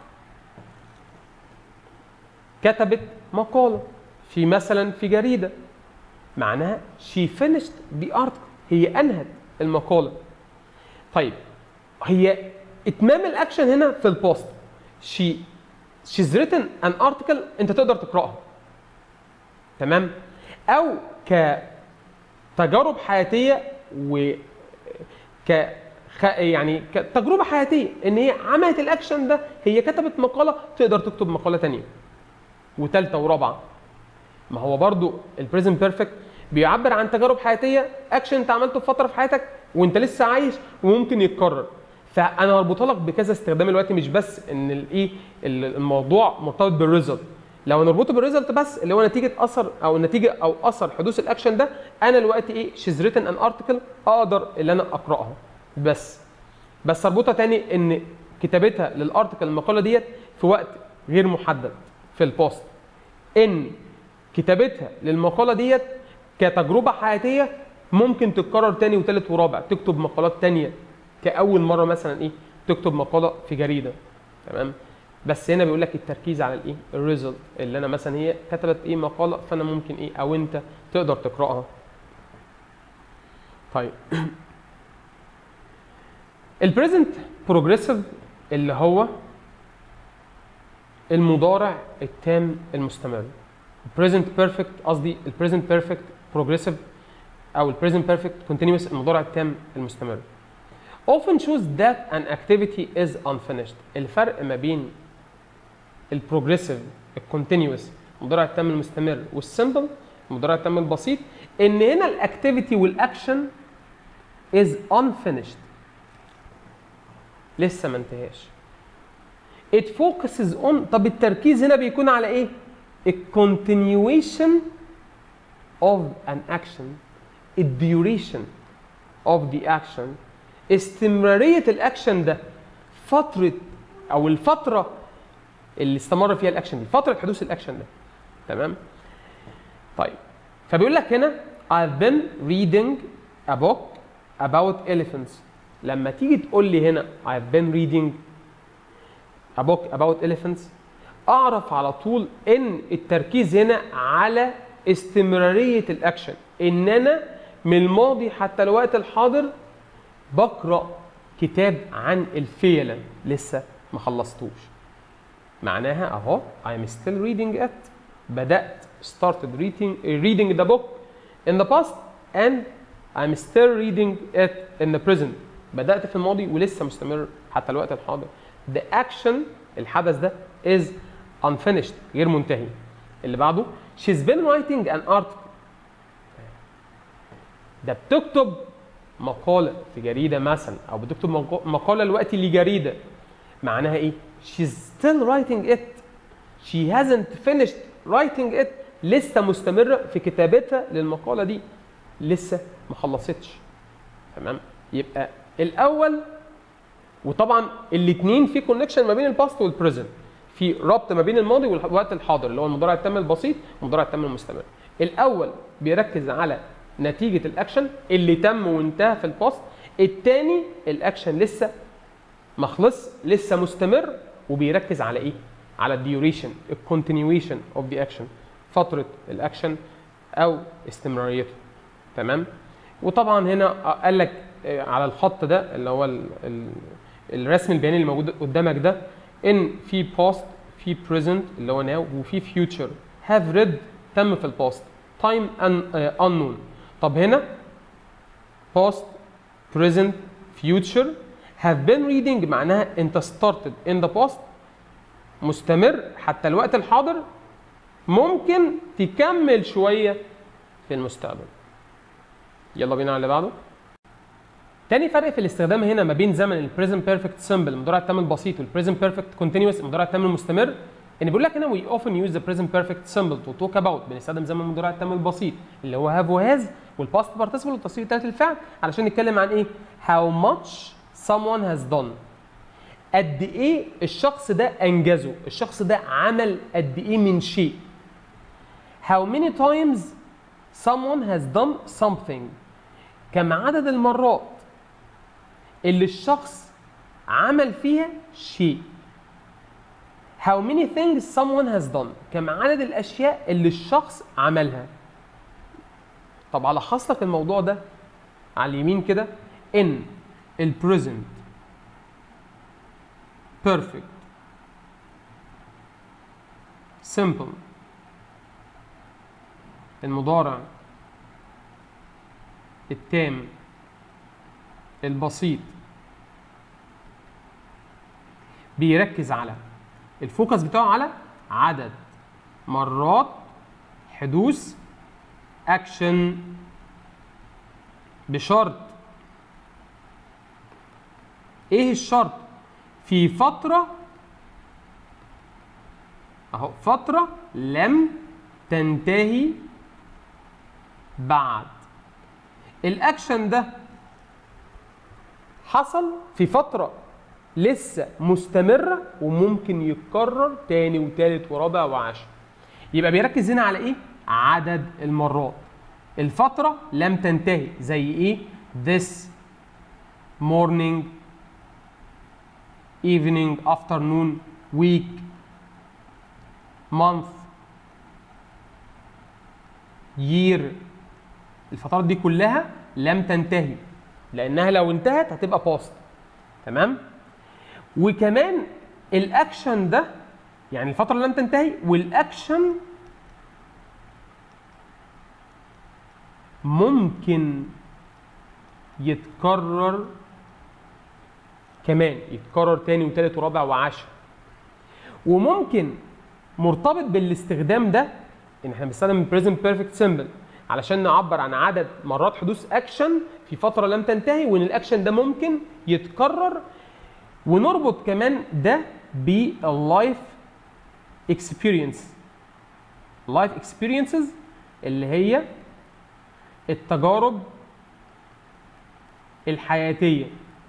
كتبت مقالة في مثلا في جريدة، معناها she finished the article، هي أنهت المقالة. طيب هي إتمام الأكشن هنا في البوست. she she's written an article، أنت تقدر تقرأها، تمام؟ أو كتجارب حياتية و ك خ... يعني ك- تجربه حياتيه ان هي عملت الاكشن ده، هي كتبت مقاله تقدر تكتب مقاله ثانيه وثالثه ورابعه. ما هو برضو البريزنت بيرفكت بيعبر عن تجارب حياتيه، اكشن انت عملته في فتره في حياتك وانت لسه عايش وممكن يتكرر. فانا هربطها لك بكذا استخدام دلوقتي، مش بس ان الايه الموضوع مرتبط بالريزلت. لو نربطه بالريزلت بس اللي هو نتيجه اثر او نتيجه او اثر حدوث الاكشن ده، انا دلوقتي ايه شيز ريتن ان ارتكل اقدر اللي انا اقراها بس. بس اربطها تاني ان كتابتها للارتكل المقاله ديت في وقت غير محدد في البوست، ان كتابتها للمقاله ديت كتجربه حياتيه ممكن تتكرر تاني وتالت ورابع، تكتب مقالات تانيه كاول مره مثلا ايه تكتب مقاله في جريده. تمام. بس هنا بيقول لك التركيز على الايه الريزلت، اللي انا مثلا هي كتبت ايه مقاله فانا ممكن ايه او انت تقدر تقراها. طيب البريزنت بروجريسيف اللي هو المضارع التام المستمر. البريزنت بيرفكت قصدي البريزنت بيرفكت بروجريسيف او البريزنت بيرفكت كونتينيوس المضارع التام المستمر. often shows that an activity is unfinished. الفرق ما بين البروجريسيف الكونتينيوس المضارع التام المستمر والسمبل المضارع التام البسيط ان هنا الاكتيفيتي والاكشن is unfinished، لسه ما انتهاش. it focuses on، طب التركيز هنا بيكون على ايه؟ الكونتينيويشن of an action، الديوريشن of the action، استمرارية الاكشن ده، فترة او الفترة اللي استمر فيها الاكشن دي، فترة حدوث الاكشن ده. تمام؟ طيب فبيقول لك هنا I've been reading a book about elephants. لما تيجي تقول لي هنا I've been reading a book about elephants، اعرف على طول ان التركيز هنا على استمرارية الاكشن، ان انا من الماضي حتى الوقت الحاضر بقرأ كتاب عن الفيلة لسه ما خلصتوش. معناها اهو I'm still reading it، بدأت started reading reading the book in the past and I'm still reading it in the present. بدأت في الماضي ولسه مستمر حتى الوقت الحاضر. The action الحدث ده is unfinished غير منتهي. اللي بعده she's been writing an article. ده بتكتب مقالة في جريدة مثلا أو بتكتب مقالة دلوقتي لجريدة. معناها إيه؟ she's still writing it. she hasn't finished writing it. لسه مستمرة في كتابتها للمقالة دي، لسه ما خلصتش. تمام؟ يبقى الأول، وطبعا الاثنين في كونكشن ما بين الباست والبريزنت، في ربط ما بين الماضي والوقت الحاضر اللي هو المضارع التام البسيط والمضارع التام المستمر. الأول بيركز على نتيجة الأكشن اللي تم وانتهى في الباست، الثاني الأكشن لسه ما خلص لسه مستمر وبيركز على إيه؟ على الديوريشن، الكونتينيويشن اوف ذا اكشن، فترة الأكشن أو استمراريته. تمام؟ وطبعا هنا قال لك على الخط ده اللي هو ال ال الرسم البياني اللي موجود قدامك ده ان في باست في بريزنت اللي هو ناو وفي فيوتشر. هاف ريد تم في الباست، تايم انون. طب هنا باست بريزنت فيوتشر، هاف بين ريدنج معناها انت ستارتد ان ذا باست مستمر حتى الوقت الحاضر، ممكن تكمل شويه في المستقبل. يلا بينا على اللي بعده. تاني فرق في الاستخدام هنا ما بين زمن البريزنت بيرفكت سمبل المضارع التام البسيط والبريزنت بيرفكت كونتينيوس المضارع التام المستمر، ان بيقول لك هنا we often use the present perfect symbol to talk about، بنستخدم زمن المضارع التام البسيط اللي هو have وهاز والباست participle والتصريف الثالث للفعل علشان نتكلم عن ايه؟ how much someone has done، قد ايه الشخص ده انجزه، الشخص ده عمل قد ايه من شيء. how many times someone has done something، كم عدد المرات اللي الشخص عمل فيها شيء. how many things someone has done، كم عدد الاشياء اللي الشخص عملها. طب الخص لك الموضوع ده على اليمين كده ان البريزنت بيرفكت سمبل المضارع التام البسيط بيركز على الفوكس بتاعه على عدد مرات حدوث اكشن، بشرط. ايه الشرط؟ في فترة اهو، فترة لم تنتهي بعد. الاكشن ده حصل في فترة لسه مستمرة وممكن يتكرر تاني وتالت ورابع وعاشر. يبقى بيركز هنا على ايه؟ عدد المرات. الفترة لم تنتهي زي ايه؟ this morning, evening, afternoon, week, month, year. الفترات دي كلها لم تنتهي، لانها لو انتهت هتبقى باست. تمام؟ وكمان الاكشن ده يعني الفتره لم تنتهي، والاكشن ممكن يتكرر كمان، يتكرر تاني وتالت ورابع وعاشر. وممكن مرتبط بالاستخدام ده ان احنا بنستخدم present perfect simple علشان نعبر عن عدد مرات حدوث اكشن في فتره لم تنتهي، وان الاكشن ده ممكن يتكرر. ونربط كمان ده باللايف اكسبيرينس. لايف اكسبيرينسز اللي هي التجارب الحياتيه،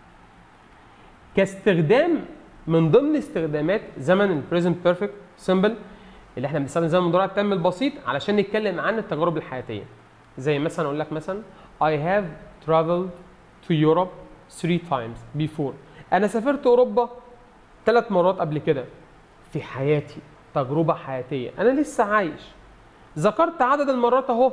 كاستخدام من ضمن استخدامات زمن البريزنت بيرفكت سمبل اللي احنا بنستخدم زمن المضارع التام البسيط علشان نتكلم عن التجارب الحياتيه. زي مثلا اقول لك مثلا I have traveled to Europe three times before. انا سافرت اوروبا ثلاث مرات قبل كده في حياتي، تجربه حياتيه، انا لسه عايش. ذكرت عدد المرات اهو.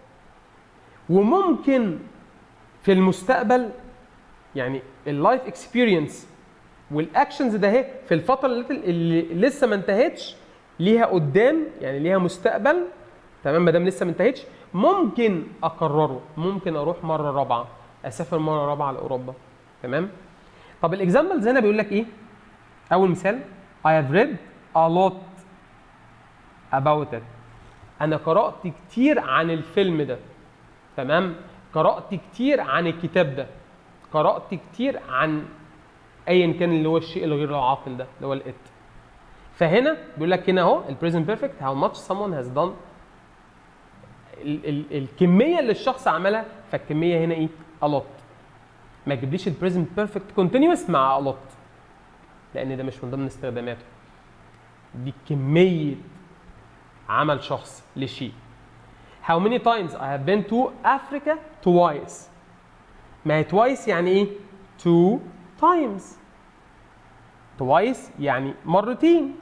وممكن في المستقبل يعني اللايف اكسبيرينس والاكشنز ده اهي في الفتره اللي, اللي لسه ما انتهتش ليها قدام، يعني ليها مستقبل. تمام؟ ما دام لسه ما انتهتش ممكن اكرره، ممكن اروح مره رابعه، اسافر مره رابعه لاوروبا. تمام؟ طب الاكزامبلز هنا بيقول لك ايه؟ اول مثال I have read a lot about it. انا قرات كتير عن الفيلم ده. تمام؟ قرات كتير عن الكتاب ده، قرات كتير عن ايا كان اللي هو الشيء الغير العاقل ده اللي هو الات. فهنا بيقول لك هنا اهو البريزنت بيرفكت how much someone has done. ال ال الكميه اللي الشخص عملها، فالكميه هنا ايه؟ a lot. ما تجيبليش البريزنت بيرفكت كونتينيوس مع a lot، لان ده مش من ضمن استخداماته. دي كميه عمل شخص لشيء. How many times I have been to Africa twice. ما هي twice يعني ايه؟ two times. twice يعني مرتين.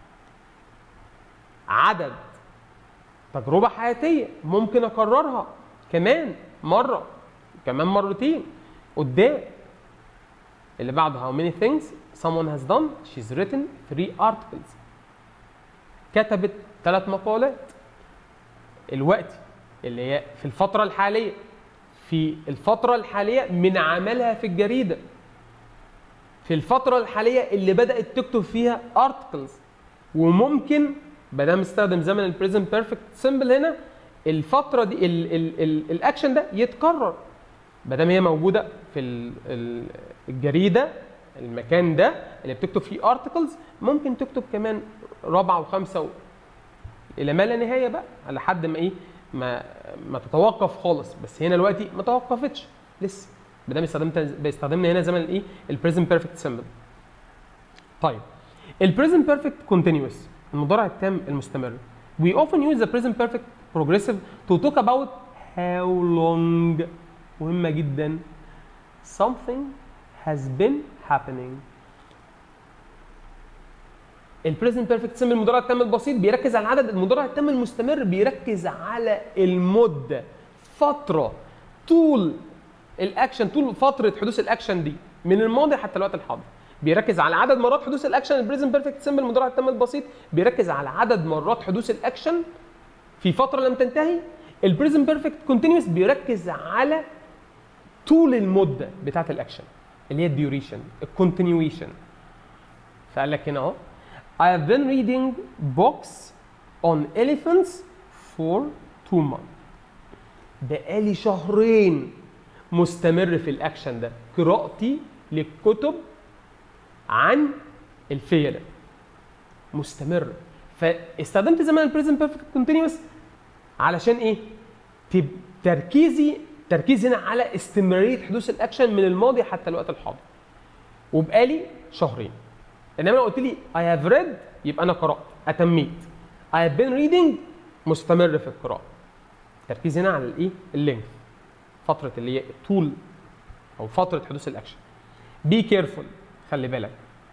عدد تجربة حياتية ممكن أكررها كمان مرة، كمان مرتين قدام. اللي بعده how many things someone has done. She's written three articles. كتبت ثلاث مقالات. الوقت اللي هي في الفترة الحالية، في الفترة الحالية من عملها في الجريدة، في الفترة الحالية اللي بدأت تكتب فيها articles. وممكن بدل ما استخدم زمن البريزنت بيرفكت سمبل هنا، الفترة دي ال ال ال الاكشن ده يتكرر بدل ما هي موجودة في ال ال الجريدة، المكان ده اللي بتكتب فيه ارتكلز، ممكن تكتب كمان رابعة وخمسة و... الى ما لا نهاية بقى، لحد ما ايه ما ما تتوقف خالص. بس هنا دلوقتي ما توقفتش لسه، بدل ما استخدمت بيستخدمنا هنا زمن الايه البريزنت بيرفكت سمبل. طيب البريزنت بيرفكت كونتينيوس المضارع التام المستمر. We often use the present perfect progressive to talk about how long. مهمة جدا. Something has been happening. البريزنت بيرفكت سمبل المضارع التام البسيط بيركز على العدد. المضارع التام المستمر بيركز على المدة، فترة، طول الاكشن، طول فترة حدوث الاكشن دي من الماضي حتى الوقت الحاضر. بيركز على عدد مرات حدوث الاكشن. البريزنت بيرفكت سمبل المضارع التام البسيط بيركز على عدد مرات حدوث الاكشن في فتره لم تنتهي. البريزنت بيرفكت كونتينيوس بيركز على طول المده بتاعه الاكشن اللي هي الديوريشن، الكونتينيويشن. فقال لك هنا اهو I have been reading books on elephants for two months. بقالي شهرين مستمر في الاكشن ده، قراءتي للكتب عن الفيلة مستمر. فاستخدمت زمان البريزنت بيرفكت كونتينيوس علشان ايه؟ تركيزي تركيزي هنا على استمراريه حدوث الاكشن من الماضي حتى الوقت الحاضر. وبقالي شهرين. انما لو قلت لي I have read يبقى انا قرات، اتميت. I have been reading مستمر في القراءه. تركيزي هنا على الايه؟ اللينث، فتره اللي هي طول او فتره حدوث الاكشن. Be careful، خلي بالك.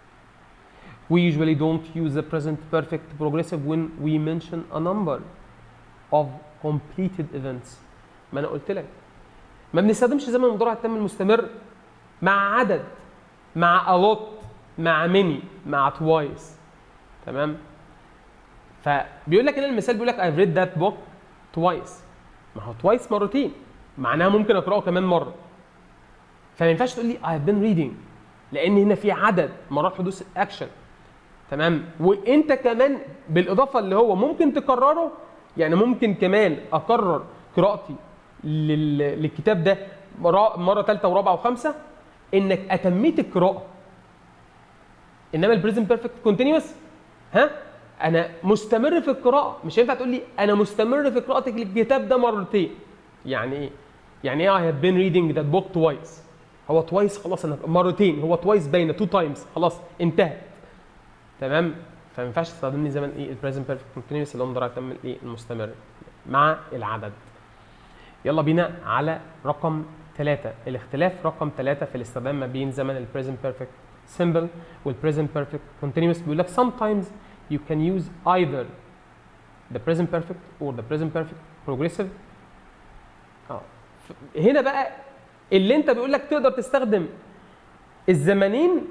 We usually don't use the present perfect progressive when we mention a number of completed events. ما انا قلت لك ما بنستخدمش زمن المضارع التام المستمر مع عدد، مع a lot، مع many، مع twice. تمام؟ فبيقول لك هنا المثال بيقول لك I've read that book twice. ما هو twice مرتين، معناها ممكن اقراه كمان مره. فما ينفعش تقول لي I've been reading لان هنا في عدد مرات حدوث الاكشن. تمام؟ وانت كمان بالاضافه اللي هو ممكن تكرره، يعني ممكن كمان اكرر قراءتي للكتاب ده مره ثالثه ورابعه وخامسه، انك اتميت القراءه. انما البريزنت بيرفكت كونتينيوس ها انا مستمر في القراءه، مش هينفع تقول لي انا مستمر في قراءتك للكتاب ده مرتين. يعني ايه؟ يعني ايه I have been reading that book twice؟ هو twice خلاص، انا مرتين، هو twice باينه two times خلاص انتهت. تمام؟ فما ينفعش تستخدم لي زمن ايه البريزنت بيرفكت كونتينيوس اللي هو مضارع تام الايه المستمر مع العدد. يلا بينا على رقم ثلاثة، الاختلاف رقم ثلاثة في الاستخدام ما بين زمن البريزنت بيرفكت simple والبريزنت بيرفكت continuous. بيقول لك sometimes you can use either the present perfect or the present perfect progressive. اه هنا بقى اللي انت بيقول لك تقدر تستخدم الزمنين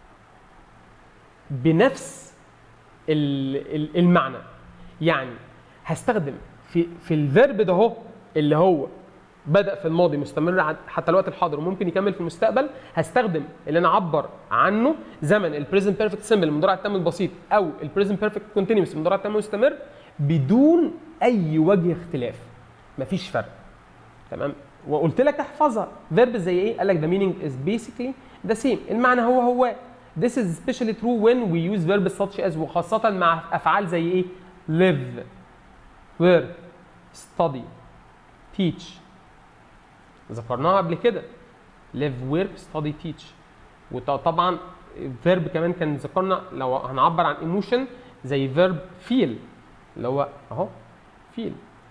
بنفس المعنى. يعني هستخدم في في الفيرب ده اهو اللي هو بدأ في الماضي مستمر حتى الوقت الحاضر وممكن يكمل في المستقبل، هستخدم اللي انا اعبر عنه زمن البريزنت بيرفكت سمبل المضارع التام البسيط او البريزنت بيرفكت كونتينيوس المضارع التام المستمر بدون اي وجه اختلاف، مفيش فرق. تمام؟ وقلت لك احفظها. فيرب زي ايه؟ قال لك the meaning is basically the same، المعنى هو هو. This is especially true when we use verbs such as، وخاصة مع افعال زي ايه؟ live، work، study، teach. ذكرناها قبل كده live work study teach. وطبعا فيرب كمان كان ذكرنا لو هنعبر عن emotion زي فيرب feel اللي هو اهو feel.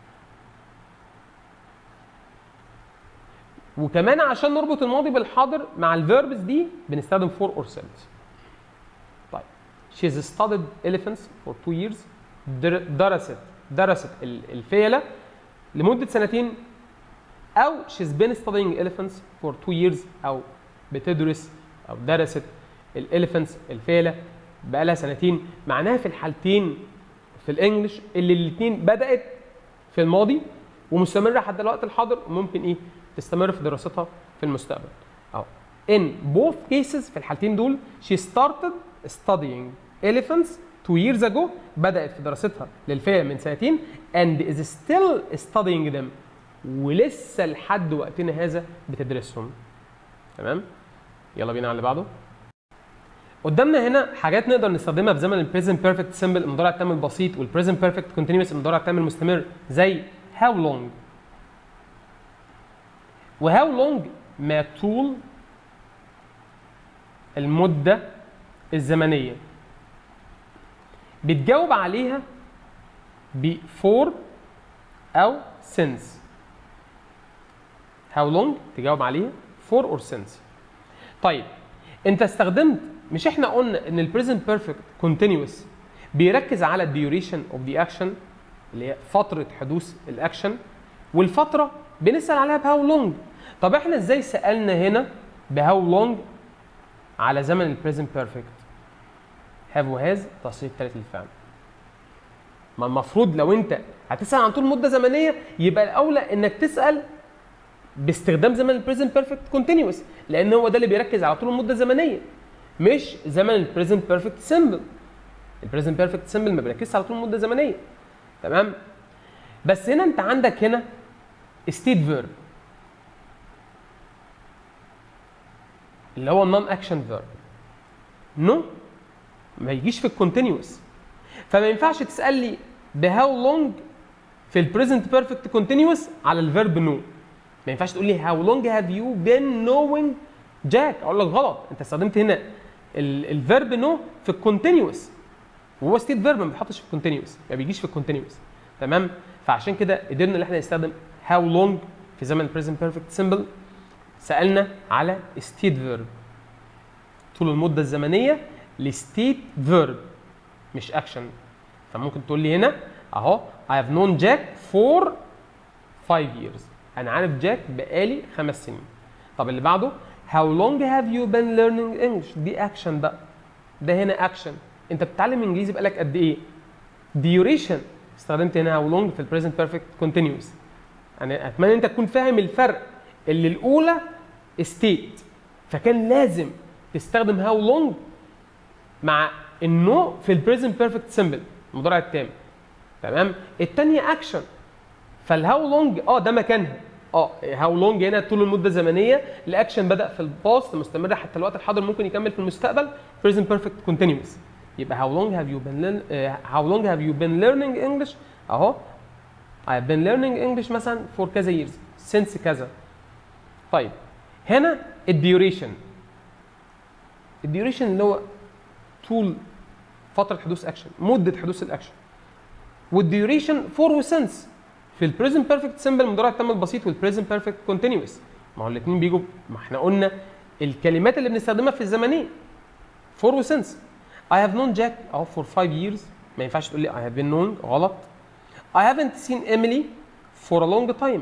وكمان عشان نربط الماضي بالحاضر مع الفيربس دي بنستخدم for or since. طيب she's studied elephants for two years. درست درست الفيلة لمدة سنتين، أو she's been studying elephants for two years، أو بتدرس أو درست الإليفنتس الفيلة بقالها سنتين. معناها في الحالتين في الإنجليش اللي الاتنين بدأت في الماضي ومستمرة حتى الوقت الحاضر، وممكن إيه تستمر في دراستها في المستقبل. أو in both cases في الحالتين دول she started studying elephants two years ago، بدأت في دراستها للفيلة من سنتين and is still studying them، ولسه لحد وقتنا هذا بتدرسهم. تمام؟ يلا بينا على اللي بعده. قدامنا هنا حاجات نقدر نستخدمها في زمن البريزنت بيرفكت سمبل المضارع التام البسيط والبريزنت بيرفكت كونتينيوس المضارع التام المستمر، زي how long. وهاو لونج ما طول المدة الزمنية. بتجاوب عليها ب for أو since. how long تجاوب عليها for or since. طيب انت استخدمت، مش احنا قلنا ان البريزنت بيرفكت كونتينيوس بيركز على الديوريشن اوف ذا اكشن اللي هي فترة حدوث الاكشن، والفترة بنسأل عليها بهاو لونج. طب احنا ازاي سألنا هنا بهاو لونج على زمن البريزنت بيرفكت؟ هاف وهاز تصريف ثالث للفعل. ما المفروض لو انت هتسأل عن طول مدة زمنية يبقى الأولى انك تسأل باستخدام زمن البريزنت بيرفكت كونتينيوس، لأن هو ده اللي بيركز على طول المدة الزمنية. مش زمن البريزنت بيرفكت سمبل. البريزنت بيرفكت سمبل ما بيركزش على طول مده زمنيه، تمام؟ بس هنا انت عندك هنا ستيت فيرب اللي هو النون اكشن فيرب. نو ما يجيش في الكونتينيوس، فما ينفعش تسال لي بهاو لونج في البريزنت بيرفكت كونتينيوس على الفيرب نو. ما ينفعش تقول لي هاو لونج هاف يو بين نوينج جاك، اقول لك غلط، انت استخدمت هنا الفيرب نو في الكونتينيوس، وهو ستيت فيرب ما بيتحطش في الكونتينيوس، ما بيجيش في الكونتينيوس، تمام؟ فعشان كده قدرنا ان احنا نستخدم هاو لونج في زمن البريزنت بيرفكت سمبل. سالنا على ستيت فيرب، طول المده الزمنيه لستيت فيرب مش اكشن. فممكن تقول لي هنا اهو I have known Jack for five years، انا عارف جاك بقالي خمس سنين. طب اللي بعده how long have you been learning English، دي اكشن بقى، ده هنا اكشن. انت بتتعلم انجليزي بقالك قد ايه؟ duration، استخدمت هنا how long في البريزنت بيرفكت كونتينيوس. انا اتمنى انت تكون فاهم الفرق، اللي الاولى ستيت فكان لازم تستخدم how long مع النو في البريزنت بيرفكت سمبل المضارع التام، تمام؟ الثانيه اكشن، فالهاو لونج اه ده مكانها، اه هاو لونج هنا طول المده الزمنيه، الاكشن بدا في الباست مستمر حتى الوقت الحاضر، ممكن يكمل في المستقبل present perfect continuous. يبقى how long have you been learn uh, how long have you been learning English اهو I have been learning English مثلا for كذا years since كذا. طيب هنا الديوريشن، الديوريشن اللي هو طول فتره حدوث اكشن، مده حدوث الاكشن. والديوريشن فور وسنس في البريزنت بيرفكت سمبل المضارع التام البسيط والبريزنت بيرفكت كونتينيوس، ما هو الاثنين بيجوا، ما احنا قلنا الكلمات اللي بنستخدمها في الزمنين فور وسنس. I have known Jack اهو for five years، ما ينفعش تقول لي I have been known، غلط. I haven't seen Emily for a long time،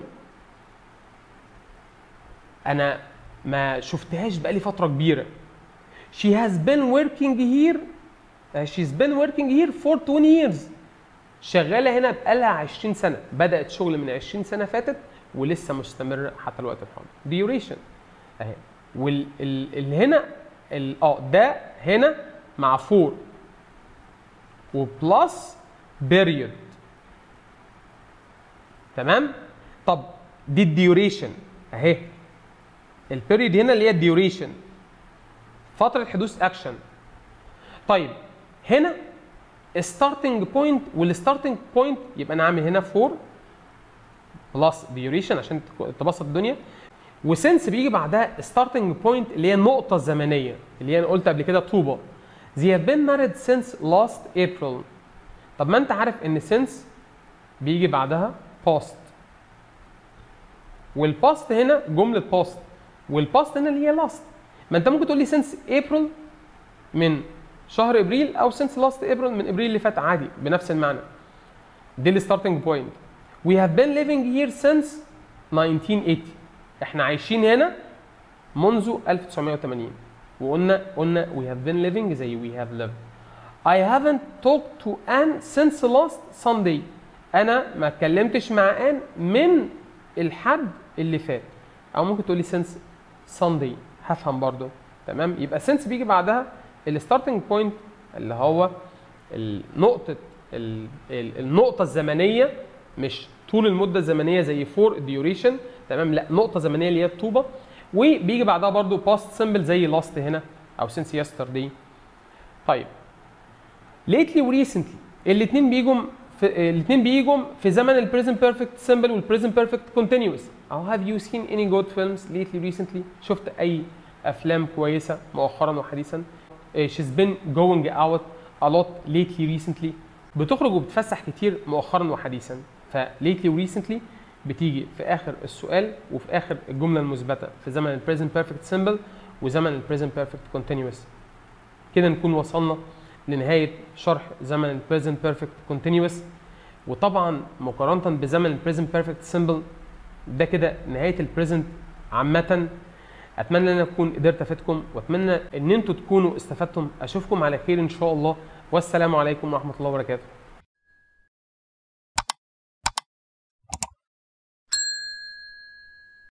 انا ما شفتهاش بقالي فتره كبيره. She has been working here she's been working here for twenty years، شغاله هنا بقالها عشرين سنه، بدات شغل من عشرين سنه فاتت ولسه مستمره حتى الوقت الحاضر. duration اهي، واللي هنا اه ده هنا مع فور وبلس بيريود، تمام؟ طب دي الديوريشن اهي، البيريود هنا اللي هي الديوريشن فتره حدوث اكشن. طيب هنا ستارتنج بوينت، والستارتنج بوينت يبقى انا عامل هنا فور بلس ديوريشن عشان تبسط الدنيا، وسنس بيجي بعدها ستارتنج بوينت اللي هي النقطه الزمنيه اللي هي انا قلت قبل كده طوبه. They have been married since last April. طب ما انت عارف ان since بيجي بعدها past، والباست هنا جمله باست، والباست هنا اللي هي last. ما انت ممكن تقول لي since April من شهر ابريل، او since last April من ابريل اللي فات، عادي بنفس المعنى. دي الستارتنج بوينت. We have been living here since nineteen eighty، احنا عايشين هنا منذ ألف وتسعمائة وثمانين، وقلنا قلنا we have been living زي we have lived. I haven't talked to Anne since last Sunday، انا ما اتكلمتش مع آن من الحد اللي فات، او ممكن تقول لي since Sunday، هفهم برضو، تمام؟ يبقى since بيجي بعدها الستارتنج بوينت اللي هو النقطه النقطه الزمنيه، مش طول المده الزمنيه زي فور ديوريشن، تمام؟ لا، نقطه زمنيه اللي هي الطوبه، وبيجي بعدها برضو باست سمبل زي لاست هنا او since yesterday. طيب lately وريسنتلي الاثنين بيجوا في الاثنين بيجوا في زمن البريزنت بيرفكت سمبل والبريزنت بيرفكت كونتينيوس. اهو have you seen any good films lately recently، شفت اي افلام كويسه مؤخرا وحديثا. she's been going out a lot lately recently، بتخرج وبتفسح كتير مؤخرا وحديثا. ف lately وريسنتلي بتيجي في اخر السؤال وفي اخر الجمله المثبته في زمن البريزنت بيرفكت سمبل وزمن البريزنت بيرفكت كونتينيوس. كده نكون وصلنا لنهايه شرح زمن البريزنت بيرفكت كونتينيوس، وطبعا مقارنه بزمن البريزنت بيرفكت سمبل ده كده نهايه البريزنت عامه. اتمنى ان انا اكون قدرت افيدكم، واتمنى ان انتم تكونوا استفدتم. اشوفكم على خير ان شاء الله، والسلام عليكم ورحمه الله وبركاته.